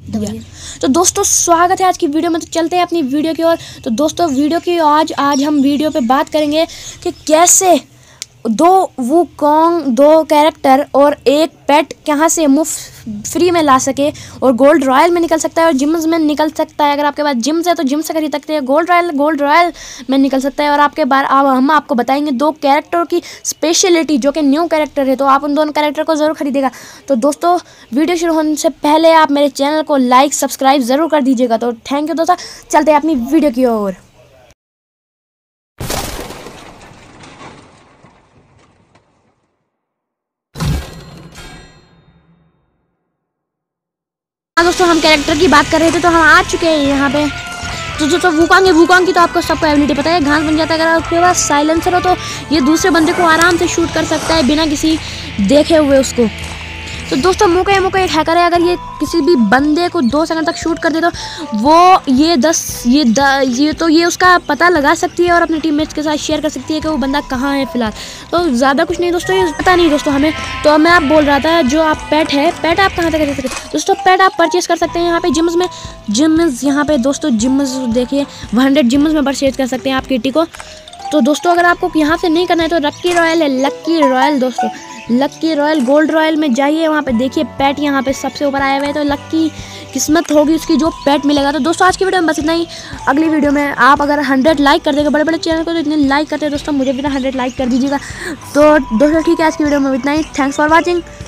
तो दोस्तों स्वागत है आज की वीडियो में। तो चलते हैं अपनी वीडियो की ओर। तो दोस्तों वीडियो की आज हम वीडियो पे बात करेंगे कि कैसे दो वुकोंग, दो कैरेक्टर और एक पेट कहाँ से मुफ्त फ्री में ला सके और गोल्ड रॉयल में निकल सकता है और जिम्स में निकल सकता है। अगर आपके पास जिम्स है तो जिम से खरीद सकते हैं। गोल्ड रॉयल में निकल सकता है। और आपके बार हम आपको बताएंगे दो कैरेक्टर की स्पेशलिटी जो कि न्यू कैरेक्टर है, तो आप उन दोनों कैरेक्टर को ज़रूर खरीदेगा। तो दोस्तों वीडियो शुरू होने से पहले आप मेरे चैनल को लाइक सब्सक्राइब ज़रूर कर दीजिएगा। तो थैंक यू दोस्तों, चलते हैं अपनी वीडियो की ओर। हाँ दोस्तों, हम कैरेक्टर की बात कर रहे थे तो हम आ चुके हैं यहाँ पे। तो दोस्तों वुकोंग की तो आपको सबको एबिलिटी पता है, घास बन जाता है। अगर आपके पास साइलेंसर हो तो ये दूसरे बंदे को आराम से शूट कर सकता है बिना किसी देखे हुए उसको। तो दोस्तों मोको एक हैकर है। अगर ये किसी भी बंदे को 2 सेकंड तक शूट कर दे तो वो ये उसका पता लगा सकती है और अपने टीममेट्स के साथ शेयर कर सकती है कि वो बंदा कहाँ है फिलहाल। तो ज़्यादा कुछ नहीं दोस्तों, ये पता नहीं दोस्तों हमें। तो मैं आप बोल रहा था जो आप पेट आप कहाँ तक खरीद सकते हैं दोस्तों। पेट आप परचेज कर सकते हैं यहाँ पे जिम्स में। यहाँ पे दोस्तों जिम्स देखिए 100 जिम्स में परचेज कर सकते हैं आप किटी को। तो दोस्तों अगर आपको यहाँ से नहीं करना है तो लक्की रॉयल है, लक्की रॉयल दोस्तों, लक्की रॉयल गोल्ड रॉयल में जाइए। वहाँ पे देखिए पेट यहाँ पे सबसे ऊपर आया हुआ है, तो लक्की किस्मत होगी उसकी जो पेट मिलेगा। तो दोस्तों आज की वीडियो में बस इतना ही। अगली वीडियो में आप अगर 100 लाइक कर देंगे बड़े चैनल को, तो इतने लाइक करते हैं दोस्तों मुझे भी 100 लाइक कर दीजिएगा। तो दोस्तों ठीक है, आज की वीडियो में इतना ही। Thanks for watching.